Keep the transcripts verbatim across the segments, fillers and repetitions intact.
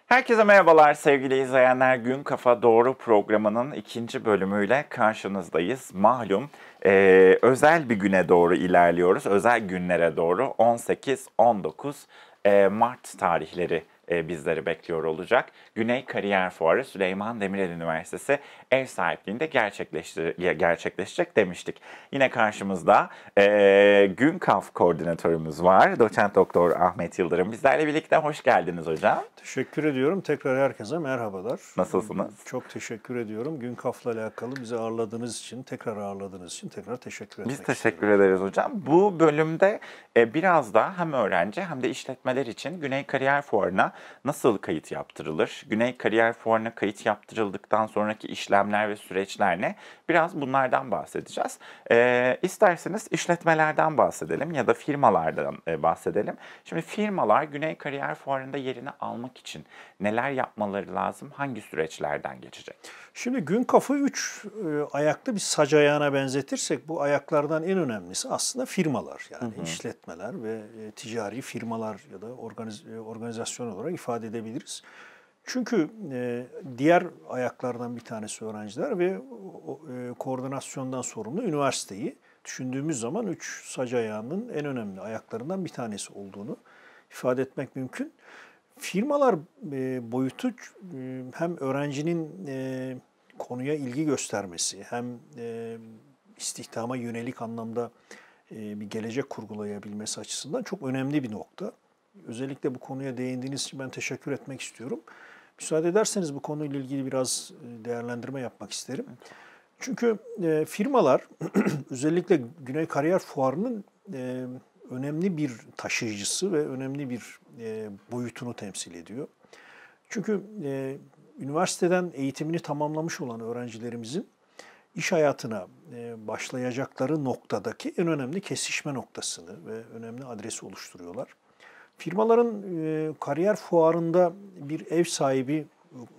Herkese merhabalar sevgili izleyenler. Gün Kafa Doğru programının ikinci bölümüyle karşınızdayız. Malum eee, özel bir güne doğru ilerliyoruz. Özel günlere doğru on sekiz on dokuz eee, Mart tarihleri eee, bizleri bekliyor olacak. Güney Kariyer Fuarı Süleyman Demirel Üniversitesi ev sahipliğinde gerçekleştir- gerçekleşecek demiştik. Yine karşımızda eee GÜNKAF koordinatörümüz var. Doçent Doktor Ahmet Yıldırım bizlerle birlikte. Hoş geldiniz hocam. Teşekkür ediyorum. Tekrar herkese merhabalar. Nasılsınız? Çok teşekkür ediyorum. GÜNKAF'la alakalı bizi ağırladığınız için, tekrar ağırladığınız için tekrar teşekkür etmek Biz teşekkür istiyorum. ederiz hocam. Bu bölümde e, biraz da hem öğrenci hem de işletmeler için Güney Kariyer Fuarı'na nasıl kayıt yaptırılır? Güney Kariyer Fuarı'na kayıt yaptırıldıktan sonraki işlemler ve süreçler ne? Biraz bunlardan bahsedeceğiz. E, isterseniz işletmelerden bahsedelim ya da firmalardan e, bahsedelim. Şimdi firmalar Güney Kariyer Fuarı'nda yerini almak için neler yapmaları lazım? Hangi süreçlerden geçecek? Şimdi GÜNKAF'ı üç e, ayaklı bir sac ayağına benzetirsek bu ayaklardan en önemlisi aslında firmalar. Yani Hı hı. işletmeler ve e, ticari firmalar ya da organiz, e, organizasyon olarak ifade edebiliriz. Çünkü e, diğer ayaklardan bir tanesi öğrenciler ve o, e, koordinasyondan sorumlu üniversiteyi düşündüğümüz zaman üç sac ayağının en önemli ayaklarından bir tanesi olduğunu ifade etmek mümkün. Firmalar e, boyutu e, hem öğrencinin e, konuya ilgi göstermesi hem e, istihdama yönelik anlamda e, bir gelecek kurgulayabilmesi açısından çok önemli bir nokta. Özellikle bu konuya değindiğiniz için ben teşekkür etmek istiyorum. Müsaade ederseniz bu konuyla ilgili biraz e, değerlendirme yapmak isterim. Çünkü e, firmalar özellikle Güney Kariyer Fuarı'nın e, önemli bir taşıyıcısı ve önemli bir e, boyutunu temsil ediyor. Çünkü e, üniversiteden eğitimini tamamlamış olan öğrencilerimizin iş hayatına e, başlayacakları noktadaki en önemli kesişme noktasını ve önemli adresi oluşturuyorlar. Firmaların e, kariyer fuarında bir ev sahibi e,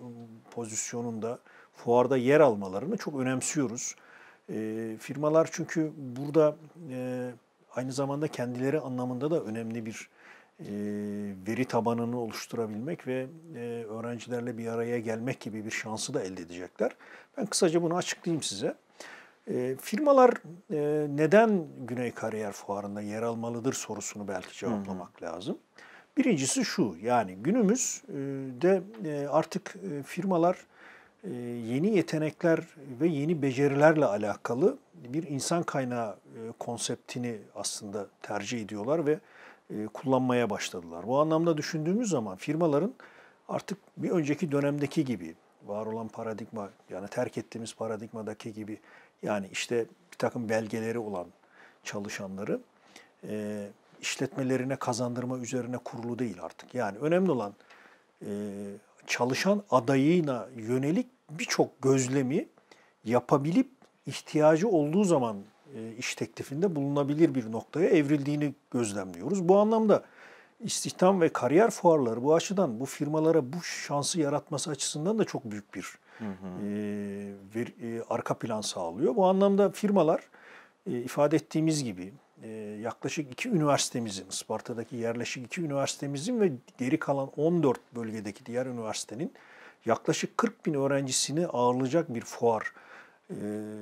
pozisyonunda fuarda yer almalarını çok önemsiyoruz. E, firmalar çünkü burada e, aynı zamanda kendileri anlamında da önemli bir e, veri tabanını oluşturabilmek ve e, öğrencilerle bir araya gelmek gibi bir şansı da elde edecekler. Ben kısaca bunu açıklayayım size. E, firmalar e, neden Güney Kariyer Fuarı'nda yer almalıdır sorusunu belki cevaplamak lazım. Birincisi şu, yani günümüzde e, artık e, firmalar e, yeni yetenekler ve yeni becerilerle alakalı bir insan kaynağı e, konseptini aslında tercih ediyorlar ve e, kullanmaya başladılar. Bu anlamda düşündüğümüz zaman firmaların artık bir önceki dönemdeki gibi var olan paradigma, yani terk ettiğimiz paradigmadaki gibi, yani işte bir takım belgeleri olan çalışanları e, işletmelerine kazandırma üzerine kurulu değil artık. Yani önemli olan e, çalışan adayına yönelik birçok gözlemi yapabilip ihtiyacı olduğu zaman e, iş teklifinde bulunabilir bir noktaya evrildiğini gözlemliyoruz. Bu anlamda istihdam ve kariyer fuarları bu açıdan bu firmalara bu şansı yaratması açısından da çok büyük bir Hı hı. e, ver, e, arka plan sağlıyor. Bu anlamda firmalar e, ifade ettiğimiz gibi e, yaklaşık iki üniversitemizin, Isparta'daki yerleşik iki üniversitemizin ve geri kalan on dört bölgedeki diğer üniversitenin yaklaşık kırk bin öğrencisini ağırlayacak bir fuar e,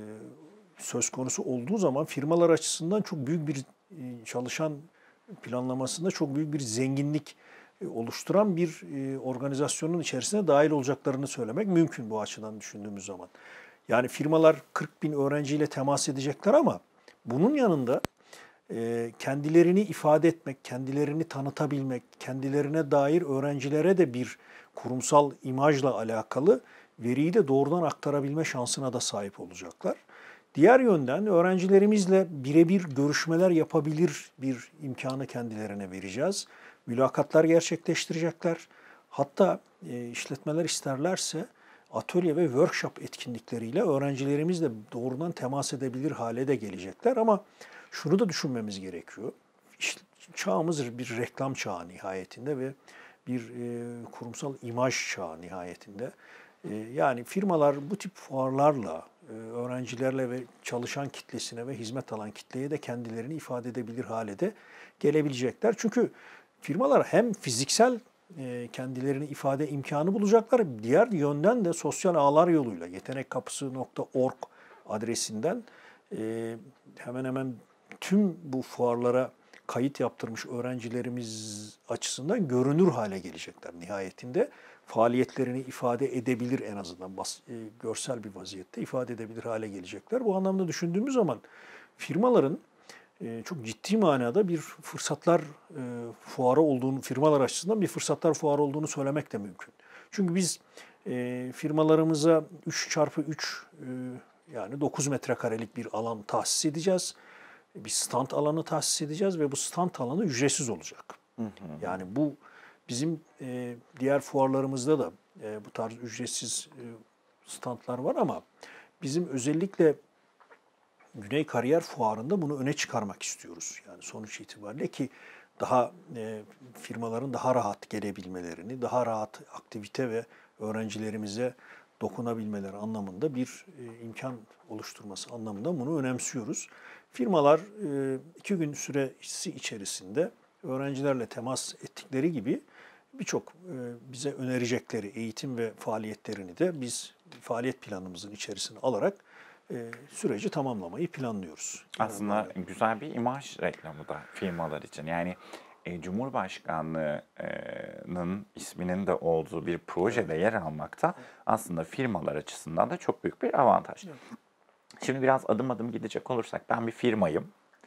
söz konusu olduğu zaman firmalar açısından çok büyük bir e, çalışan planlamasında çok büyük bir zenginlik e, oluşturan bir e, organizasyonun içerisine dahil olacaklarını söylemek mümkün bu açıdan düşündüğümüz zaman. Yani firmalar kırk bin öğrenciyle temas edecekler ama bunun yanında e, kendilerini ifade etmek, kendilerini tanıtabilmek, kendilerine dair öğrencilere de bir kurumsal imajla alakalı veriyi de doğrudan aktarabilme şansına da sahip olacaklar. Diğer yönden öğrencilerimizle birebir görüşmeler yapabilir bir imkanı kendilerine vereceğiz. Mülakatlar gerçekleştirecekler. Hatta e, işletmeler isterlerse atölye ve workshop etkinlikleriyle öğrencilerimizle doğrudan temas edebilir hale de gelecekler. Ama şunu da düşünmemiz gerekiyor. İşte çağımız bir reklam çağı nihayetinde ve bir e, kurumsal imaj çağı nihayetinde. E, yani firmalar bu tip fuarlarla e, öğrencilerle ve çalışan kitlesine ve hizmet alan kitleye de kendilerini ifade edebilir hale de gelebilecekler. Çünkü firmalar hem fiziksel e, kendilerini ifade imkanı bulacaklar. Diğer yönden de sosyal ağlar yoluyla yetenekkapısı nokta org adresinden e, hemen hemen tüm bu fuarlara kayıt yaptırmış öğrencilerimiz açısından görünür hale gelecekler nihayetinde. Faaliyetlerini ifade edebilir, en azından bas, e, görsel bir vaziyette ifade edebilir hale gelecekler. Bu anlamda düşündüğümüz zaman firmaların e, çok ciddi manada bir fırsatlar e, fuarı olduğunu, firmalar açısından bir fırsatlar fuarı olduğunu söylemek de mümkün. Çünkü biz e, firmalarımıza üç çarpı üç e, yani dokuz metrekarelik bir alan tahsis edeceğiz. Bir stand alanı tahsis edeceğiz ve bu stand alanı ücretsiz olacak. Hı hı. Yani bu bizim e, diğer fuarlarımızda da e, bu tarz ücretsiz e, standlar var ama bizim özellikle Güney Kariyer Fuarı'nda bunu öne çıkarmak istiyoruz. Yani sonuç itibariyle ki daha e, firmaların daha rahat gelebilmelerini, daha rahat aktivite ve öğrencilerimize dokunabilmeleri anlamında bir e, imkan oluşturması anlamında bunu önemsiyoruz. Firmalar e, iki gün süresi içerisinde öğrencilerle temas ettikleri gibi birçok e, bize önerecekleri eğitim ve faaliyetlerini de biz faaliyet planımızın içerisine alarak e, süreci tamamlamayı planlıyoruz. Aslında Yani, güzel bir imaj reklamı da firmalar için. Yani e, Cumhurbaşkanlığı'nın isminin de olduğu bir projede yer almakta aslında firmalar açısından da çok büyük bir avantaj. Evet. Şimdi biraz adım adım gidecek olursak, ben bir firmayım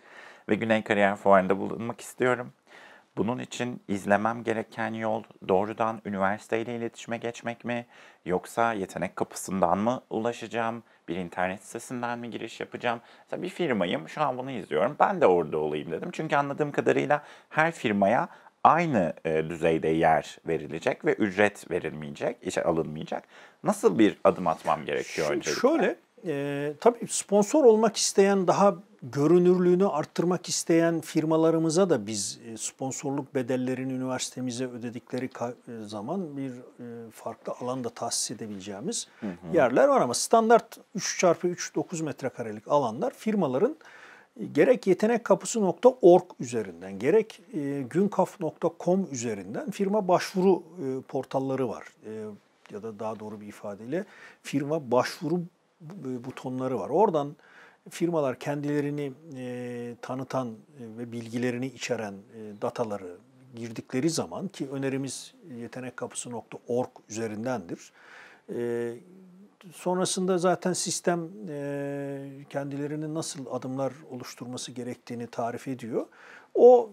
ve Güney Kariyer Fuarı'nda bulunmak istiyorum. Bunun için izlemem gereken yol doğrudan üniversiteyle iletişime geçmek mi? Yoksa yetenek kapısından mı ulaşacağım? Bir internet sitesinden mi giriş yapacağım? Mesela bir firmayım, şu an bunu izliyorum. Ben de orada olayım dedim. Çünkü anladığım kadarıyla her firmaya aynı e, düzeyde yer verilecek ve ücret verilmeyecek, işe alınmayacak. Nasıl bir adım atmam gerekiyor Şimdi öncelikle? Şöyle, e, tabii sponsor olmak isteyen, daha görünürlüğünü arttırmak isteyen firmalarımıza da biz e, sponsorluk bedellerini üniversitemize ödedikleri ka- e, zaman bir e, farklı alanda tahsis edebileceğimiz hı hı. yerler var ama standart üç çarpı üç dokuz metrekarelik alanlar firmaların e, gerek yetenekkapısı nokta org üzerinden, gerek e, günkaf nokta com üzerinden firma başvuru e, portalları var. E, ya da daha doğru bir ifadeyle firma başvuru butonları var. Oradan firmalar kendilerini e, tanıtan e, ve bilgilerini içeren e, dataları girdikleri zaman, ki önerimiz yetenekkapısı nokta org üzerindendir. E, sonrasında zaten sistem e, kendilerinin nasıl adımlar oluşturması gerektiğini tarif ediyor. O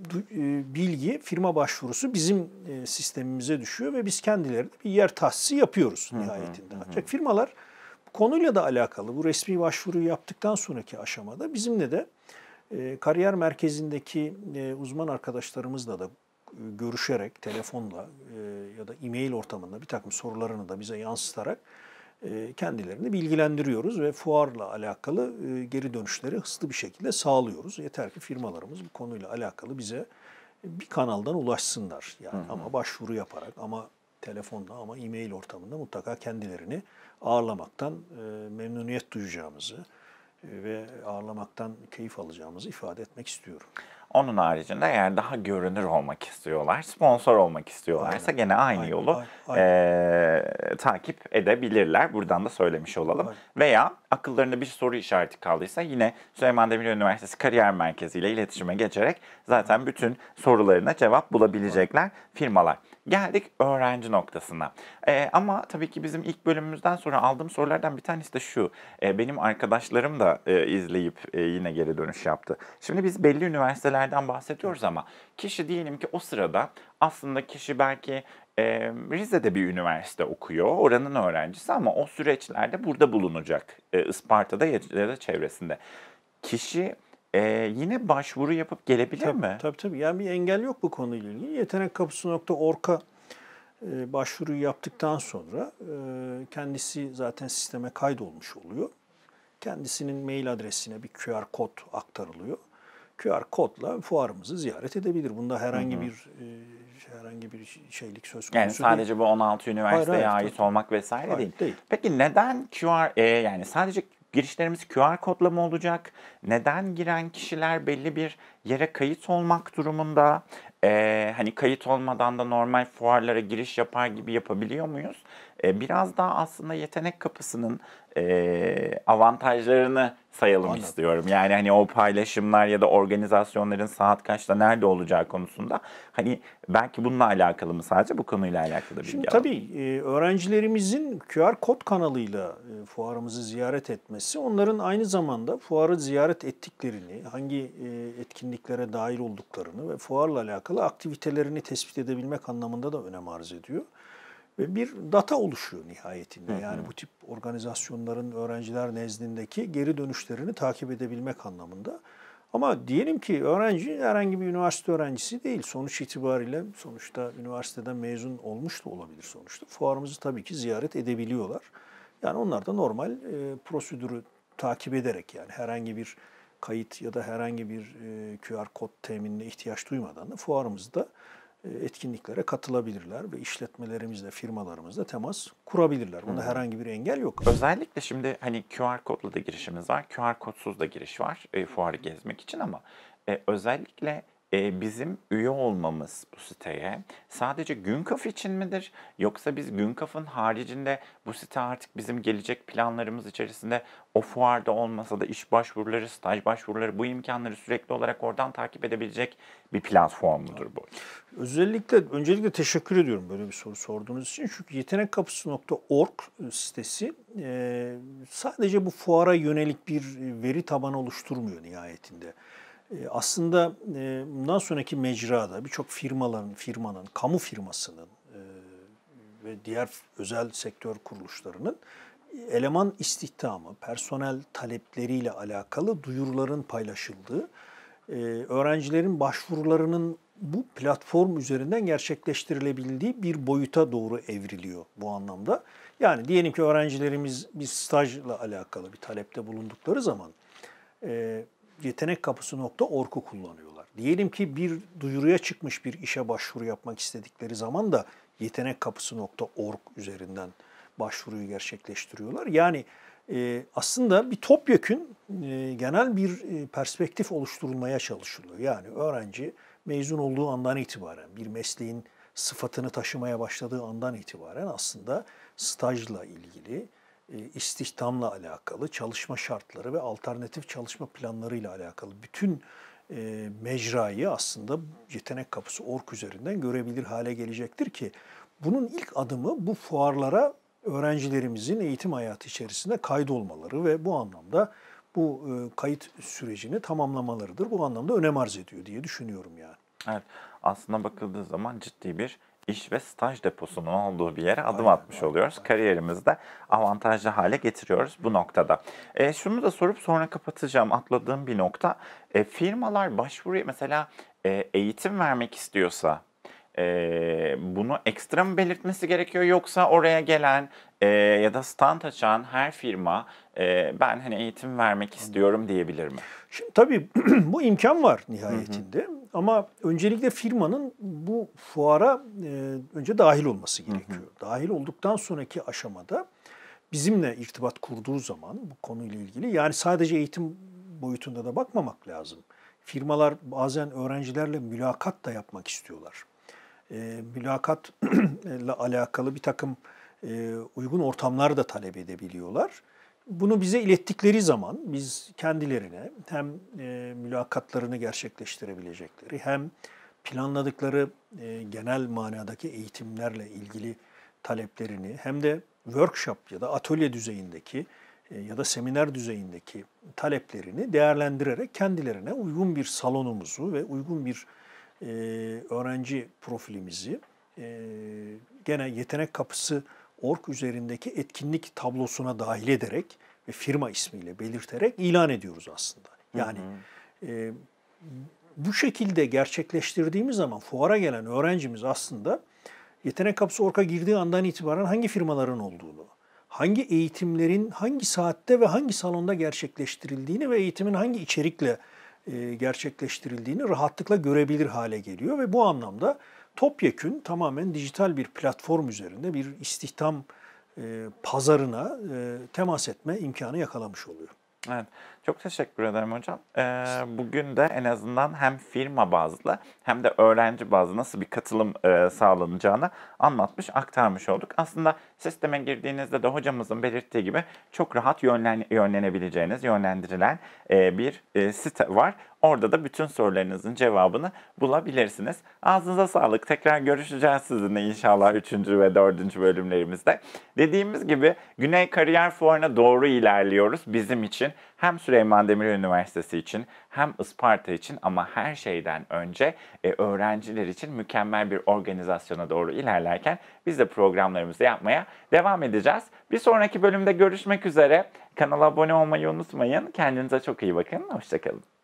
e, bilgi, firma başvurusu bizim e, sistemimize düşüyor ve biz kendilerine bir yer tahsisi yapıyoruz nihayetinde. Hı hı, Ancak hı. firmalar konuyla da alakalı bu resmi başvuruyu yaptıktan sonraki aşamada bizimle de e, kariyer merkezindeki e, uzman arkadaşlarımızla da e, görüşerek telefonla e, ya da e-mail ortamında bir takım sorularını da bize yansıtarak e, kendilerini bilgilendiriyoruz ve fuarla alakalı e, geri dönüşleri hızlı bir şekilde sağlıyoruz. Yeter ki firmalarımız bu konuyla alakalı bize bir kanaldan ulaşsınlar. Yani hı hı. ama başvuru yaparak, ama telefonla, ama e-mail ortamında mutlaka kendilerini ağırlamaktan e, memnuniyet duyacağımızı e, ve ağırlamaktan keyif alacağımızı ifade etmek istiyorum. Onun haricinde eğer daha görünür olmak istiyorlar, sponsor olmak istiyorlarsa aynen. gene aynı aynen, yolu aynen. E, takip edebilirler. Buradan da söylemiş olalım. Aynen. Veya akıllarında bir soru işareti kaldıysa yine Süleyman Demirel Üniversitesi Kariyer Merkezi ile iletişime geçerek zaten bütün sorularına cevap bulabilecekler aynen. firmalar. Geldik öğrenci noktasına. Ee, ama tabii ki bizim ilk bölümümüzden sonra aldığım sorulardan bir tanesi de şu. Ee, benim arkadaşlarım da e, izleyip e, yine geri dönüş yaptı. Şimdi biz belli üniversitelerden bahsediyoruz ama kişi diyelim ki o sırada aslında kişi belki e, Rize'de bir üniversite okuyor, oranın öğrencisi ama o süreçlerde burada bulunacak. E, Isparta'da ya da çevresinde. Kişi Ee, yine başvuru yapıp gelebilir tabii, mi? Tabii tabii. Yani bir engel yok bu konuyla ilgili. yetenekkapısı nokta org'a e, başvuruyu yaptıktan sonra e, kendisi zaten sisteme kaydolmuş oluyor. Kendisinin mail adresine bir Q R kod aktarılıyor. Q R kodla fuarımızı ziyaret edebilir. Bunda herhangi hı hı. bir e, herhangi bir şeylik söz konusu değil. Yani sadece değil. Bu on altı üniversiteye hayır, hayır, ait tabii. olmak vesaire hayır, değil. değil. Peki neden Q R e, yani sadece girişlerimiz Q R kodla mı olacak? Neden giren kişiler belli bir yere kayıt olmak durumunda? e, hani kayıt olmadan da normal fuarlara giriş yapar gibi yapabiliyor muyuz? E, biraz daha aslında yetenek kapısının e, avantajlarını sayalım Anladım. istiyorum. Yani hani o paylaşımlar ya da organizasyonların saat kaçta nerede olacağı konusunda hani belki bununla alakalı mı, sadece bu konuyla alakalı Şimdi bilgi alalım. tabii e, öğrencilerimizin Q R kod kanalıyla e, fuarımızı ziyaret etmesi, onların aynı zamanda fuarı ziyaret ettiklerini, hangi e, etkinliklere dahil olduklarını ve fuarla alakalı aktivitelerini tespit edebilmek anlamında da önem arz ediyor. Ve bir data oluşuyor nihayetinde. Hı Yani hı. bu tip organizasyonların öğrenciler nezdindeki geri dönüşlerini takip edebilmek anlamında. Ama diyelim ki öğrenci herhangi bir üniversite öğrencisi değil. Sonuç itibariyle sonuçta üniversiteden mezun olmuş da olabilir sonuçta. Fuarımızı tabii ki ziyaret edebiliyorlar. Yani onlar da normal e, prosedürü takip ederek, yani herhangi bir kayıt ya da herhangi bir e, Q R kod teminine ihtiyaç duymadan da fuarımızda e, etkinliklere katılabilirler ve işletmelerimizle, firmalarımızla temas kurabilirler. Bunda herhangi bir engel yok. Özellikle şimdi hani Q R kodlu da girişimiz var, Q R kodsuz da giriş var e, fuarı gezmek için ama e, özellikle e, bizim üye olmamız bu siteye sadece Günkaf için midir? Yoksa biz Günkaf'ın haricinde bu site artık bizim gelecek planlarımız içerisinde o fuarda olmasa da iş başvuruları, staj başvuruları, bu imkanları sürekli olarak oradan takip edebilecek bir platform mudur bu? Özellikle, öncelikle teşekkür ediyorum böyle bir soru sorduğunuz için. Çünkü yetenekkapısı nokta org sitesi e, sadece bu fuara yönelik bir veri tabanı oluşturmuyor nihayetinde. E, aslında e, bundan sonraki mecrada birçok firmaların, firmanın, kamu firmasının e, ve diğer özel sektör kuruluşlarının eleman istihdamı, personel talepleriyle alakalı duyuruların paylaşıldığı, e, öğrencilerin başvurularının bu platform üzerinden gerçekleştirilebildiği bir boyuta doğru evriliyor bu anlamda. Yani diyelim ki öğrencilerimiz bir stajla alakalı bir talepte bulundukları zaman e, yetenekkapısı nokta org'u kullanıyorlar. Diyelim ki bir duyuruya çıkmış bir işe başvuru yapmak istedikleri zaman da yetenekkapısı nokta org üzerinden başvuruyu gerçekleştiriyorlar. Yani e, aslında bir topyekün e, genel bir e, perspektif oluşturulmaya çalışılıyor. Yani öğrenci mezun olduğu andan itibaren, bir mesleğin sıfatını taşımaya başladığı andan itibaren aslında stajla ilgili, e, istihdamla alakalı, çalışma şartları ve alternatif çalışma planlarıyla alakalı bütün e, mecrayı aslında yetenek kapısı nokta org üzerinden görebilir hale gelecektir ki bunun ilk adımı bu fuarlara öğrencilerimizin eğitim hayatı içerisinde kaydolmaları ve bu anlamda bu e, kayıt sürecini tamamlamalarıdır. Bu anlamda önem arz ediyor diye düşünüyorum yani. Evet, aslına bakıldığı zaman ciddi bir iş ve staj deposunun olduğu bir yere adım Aynen, atmış aynen, oluyoruz. aynen. Kariyerimizde avantajlı hale getiriyoruz bu noktada. E, şunu da sorup sonra kapatacağım, atladığım bir nokta. E, firmalar başvuruya mesela e, eğitim vermek istiyorsa e, bunu ekstra mı belirtmesi gerekiyor, yoksa oraya gelen e, ya da stand açan her firma e, ben hani eğitim vermek istiyorum diyebilir mi? Şimdi tabii bu imkan var nihayetinde. Ama öncelikle firmanın bu fuara e, önce dahil olması gerekiyor. Dahil olduktan sonraki aşamada bizimle irtibat kurduğu zaman bu konuyla ilgili, yani sadece eğitim boyutunda da bakmamak lazım. Firmalar bazen öğrencilerle mülakat da yapmak istiyorlar. E, mülakatla alakalı bir takım e, uygun ortamlar da talep edebiliyorlar. Bunu bize ilettikleri zaman biz kendilerine hem e, mülakatlarını gerçekleştirebilecekleri hem planladıkları e, genel manadaki eğitimlerle ilgili taleplerini hem de workshop ya da atölye düzeyindeki e, ya da seminer düzeyindeki taleplerini değerlendirerek kendilerine uygun bir salonumuzu ve uygun bir e, öğrenci profilimizi e, gene yetenek kapısı nokta org üzerindeki etkinlik tablosuna dahil ederek ve firma ismiyle belirterek ilan ediyoruz aslında. Yani e, bu şekilde gerçekleştirdiğimiz zaman fuara gelen öğrencimiz aslında yetenek kapısı nokta org'a girdiği andan itibaren hangi firmaların olduğunu, hangi eğitimlerin hangi saatte ve hangi salonda gerçekleştirildiğini ve eğitimin hangi içerikle e, gerçekleştirildiğini rahatlıkla görebilir hale geliyor ve bu anlamda topyekün tamamen dijital bir platform üzerinde bir istihdam e, pazarına e, temas etme imkanı yakalamış oluyor. Evet, çok teşekkür ederim hocam. Eee, bugün de en azından hem firma bazlı hem de öğrenci bazlı nasıl bir katılım eee, sağlanacağını anlatmış, aktarmış olduk. Aslında sisteme girdiğinizde de hocamızın belirttiği gibi çok rahat yönlen, yönlenebileceğiniz, yönlendirilen eee, bir eee, site var. Orada da bütün sorularınızın cevabını bulabilirsiniz. Ağzınıza sağlık. Tekrar görüşeceğiz sizinle inşallah üçüncü ve dördüncü bölümlerimizde. Dediğimiz gibi Güney Kariyer Fuarı'na doğru ilerliyoruz bizim için. Hem Süleyman Demirel Üniversitesi için hem Isparta için ama her şeyden önce e, öğrenciler için mükemmel bir organizasyona doğru ilerlerken biz de programlarımızı yapmaya devam edeceğiz. Bir sonraki bölümde görüşmek üzere. Kanala abone olmayı unutmayın. Kendinize çok iyi bakın. Hoşça kalın.